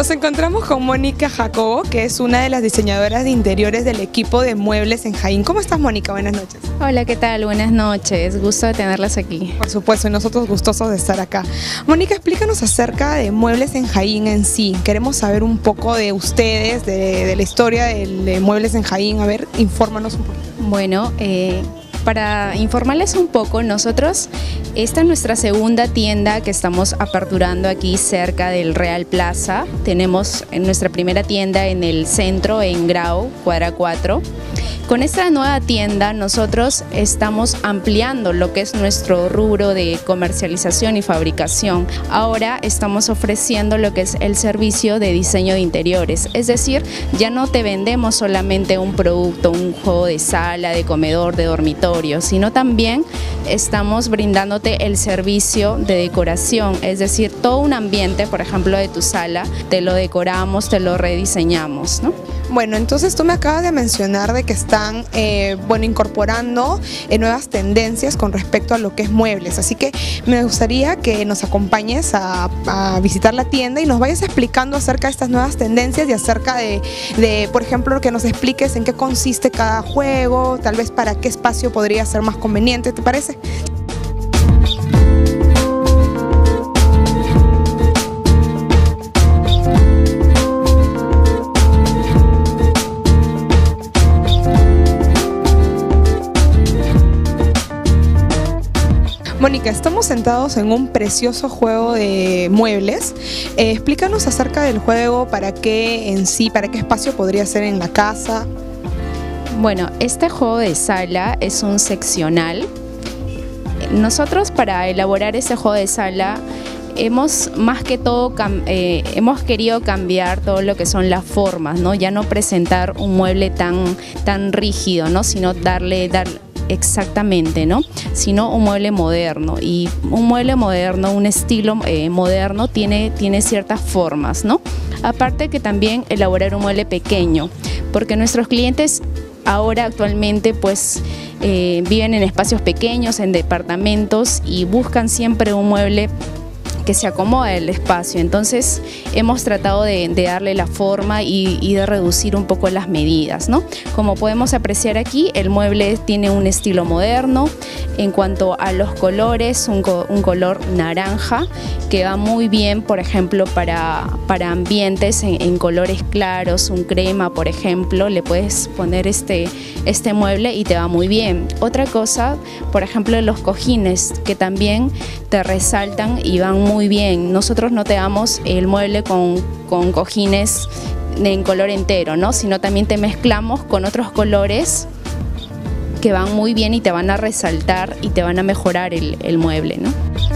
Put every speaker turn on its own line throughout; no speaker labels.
Nos encontramos con Mónica Jacobo, que es una de las diseñadoras de interiores del equipo de muebles en Jaín. ¿Cómo estás, Mónica? Buenas noches.
Hola, ¿qué tal? Buenas noches. Gusto de tenerlas aquí.
Por supuesto, y nosotros gustosos de estar acá. Mónica, explícanos acerca de Muebles en Jaín en sí. Queremos saber un poco de ustedes, de la historia de Muebles en Jaín. A ver, infórmanos un poquito.
Bueno, para informarles un poco, esta es nuestra segunda tienda que estamos aperturando aquí cerca del Real Plaza. Tenemos nuestra primera tienda en el centro, en Grau, cuadra 4. Con esta nueva tienda nosotros estamos ampliando lo que es nuestro rubro de comercialización y fabricación. Ahora estamos ofreciendo lo que es el servicio de diseño de interiores, es decir, ya no te vendemos solamente un producto, un juego de sala, de comedor, de dormitorio, sino también estamos brindándote el servicio de decoración, es decir, todo un ambiente, por ejemplo, de tu sala, te lo decoramos, te lo rediseñamos, ¿no?
Bueno, entonces tú me acabas de mencionar de que están incorporando nuevas tendencias con respecto a lo que es muebles, así que me gustaría que nos acompañes a visitar la tienda y nos vayas explicando acerca de estas nuevas tendencias y acerca de, por ejemplo, que nos expliques en qué consiste cada juego, tal vez para qué espacio podría ser más conveniente, ¿te parece? Mónica, estamos sentados en un precioso juego de muebles. Explícanos acerca del juego, para qué en sí, para qué espacio podría ser en la casa.
Bueno, este juego de sala es un seccional. Nosotros, para elaborar ese juego de sala, hemos querido cambiar todo lo que son las formas, ¿no? Ya no presentar un mueble tan rígido, ¿no? Sino darle exactamente, ¿no? Sino un mueble moderno, y un mueble moderno, un estilo moderno tiene ciertas formas, ¿no? Aparte que también elaborar un mueble pequeño, porque nuestros clientes ahora actualmente pues viven en espacios pequeños, en departamentos, y buscan siempre un mueble que se acomoda el espacio. Entonces hemos tratado de darle la forma y de reducir un poco las medidas, ¿no? Como podemos apreciar aquí, el mueble tiene un estilo moderno. En cuanto a los colores, un color naranja que va muy bien, por ejemplo, para ambientes en colores claros, un crema, por ejemplo, le puedes poner este mueble y te va muy bien. Otra cosa, por ejemplo, los cojines, que también te resaltan y van muy bien. Nosotros no te damos el mueble con cojines en color entero, ¿no? Sino también te mezclamos con otros colores que van muy bien y te van a resaltar y te van a mejorar el mueble, ¿no?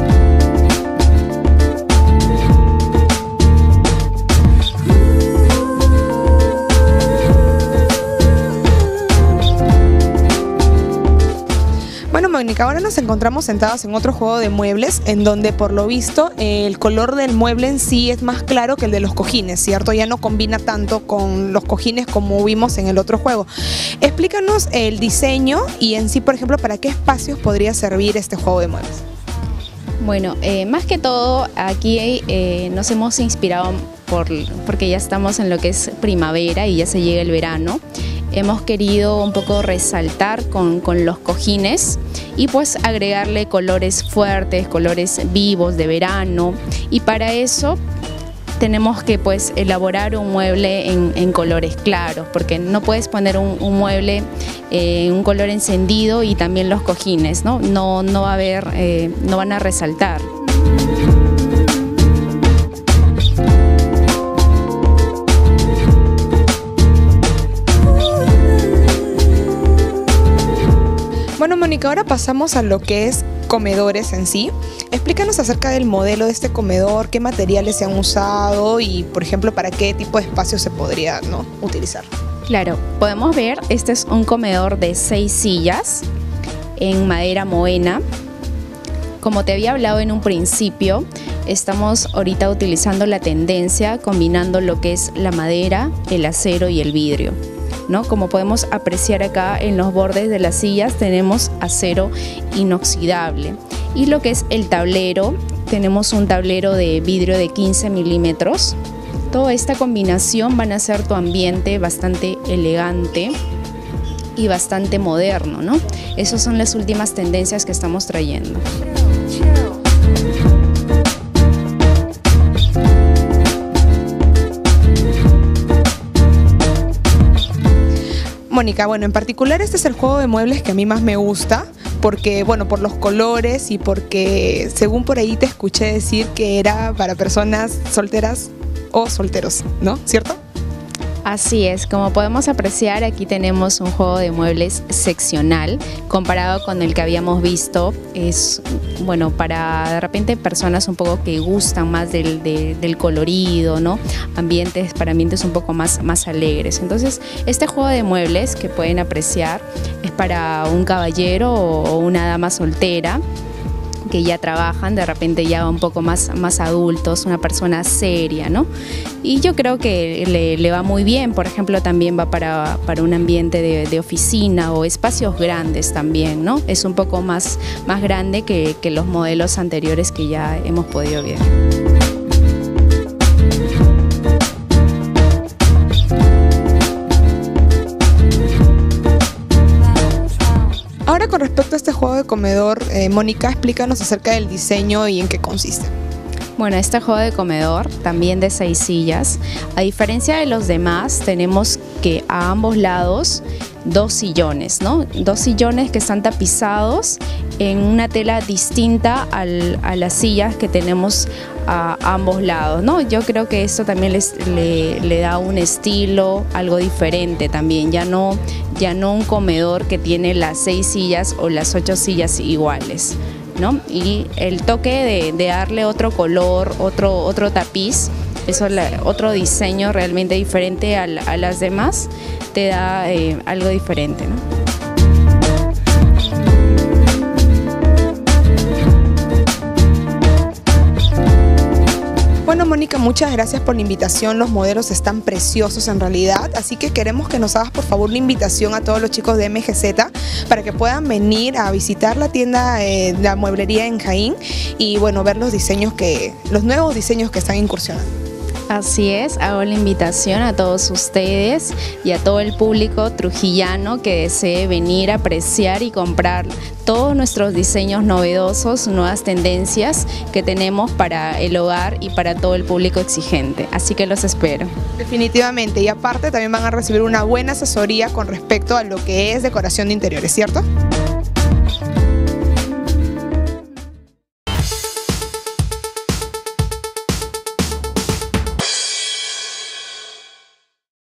Bueno, Mónica, ahora nos encontramos sentados en otro juego de muebles en donde, por lo visto, el color del mueble en sí es más claro que el de los cojines, ¿cierto? Ya no combina tanto con los cojines como vimos en el otro juego. Explícanos el diseño y en sí, por ejemplo, para qué espacios podría servir este juego de muebles.
Bueno, más que todo aquí nos hemos inspirado porque ya estamos en lo que es primavera y ya se llega el verano. Hemos querido un poco resaltar con los cojines y pues agregarle colores fuertes, colores vivos de verano, y para eso tenemos que pues elaborar un mueble en colores claros, porque no puedes poner un mueble en un color encendido y también los cojines, ¿no? No va a haber, no van a resaltar.
Bueno, Mónica, ahora pasamos a lo que es comedores en sí. Explícanos acerca del modelo de este comedor, qué materiales se han usado y, por ejemplo, para qué tipo de espacio se podría, ¿no?, utilizar.
Claro, podemos ver, este es un comedor de 6 sillas en madera moena. Como te había hablado en un principio, estamos ahorita utilizando la tendencia combinando lo que es la madera, el acero y el vidrio, ¿no? Como podemos apreciar acá en los bordes de las sillas tenemos acero inoxidable, y lo que es el tablero, tenemos un tablero de vidrio de 15 milímetros Toda esta combinación van a hacer tu ambiente bastante elegante y bastante moderno, ¿no? Esas son las últimas tendencias que estamos trayendo.
Mónica, bueno, en particular este es el juego de muebles que a mí más me gusta, porque, bueno, por los colores y porque según por ahí te escuché decir que era para personas solteras o solteros, ¿no? ¿Cierto?
Así es, como podemos apreciar, aquí tenemos un juego de muebles seccional comparado con el que habíamos visto. Es, bueno, para de repente personas un poco que gustan más del colorido, ¿no? Para ambientes un poco más alegres. Entonces, este juego de muebles que pueden apreciar es para un caballero o una dama soltera que ya trabajan, de repente ya un poco más adultos, una persona seria, ¿no? Y yo creo que le va muy bien. Por ejemplo, también va para un ambiente de oficina o espacios grandes también, ¿no? Es un poco más grande que los modelos anteriores que ya hemos podido ver.
Ahora, con respecto a este juego de comedor, Mónica, explícanos acerca del diseño y en qué consiste.
Bueno, este juego de comedor, también de 6 sillas, a diferencia de los demás, tenemos que a ambos lados 2 sillones, ¿no? 2 sillones que están tapizados en una tela distinta a las sillas que tenemos a ambos lados, ¿no? Yo creo que esto también le da un estilo, algo diferente también, ya no un comedor que tiene las 6 sillas o las 8 sillas iguales, ¿no? Y el toque de darle otro color, otro tapiz, otro diseño realmente diferente a las demás, te da algo diferente, ¿no?
Bueno, Mónica, muchas gracias por la invitación. Los modelos están preciosos en realidad, así que queremos que nos hagas por favor la invitación a todos los chicos de MGZ para que puedan venir a visitar la tienda, la mueblería en Jaín, y bueno, ver los nuevos diseños que están incursionando.
Así es, hago la invitación a todos ustedes y a todo el público trujillano que desee venir a apreciar y comprar todos nuestros diseños novedosos, nuevas tendencias que tenemos para el hogar y para todo el público exigente. Así que los espero.
Definitivamente, y aparte también van a recibir una buena asesoría con respecto a lo que es decoración de interiores, ¿cierto?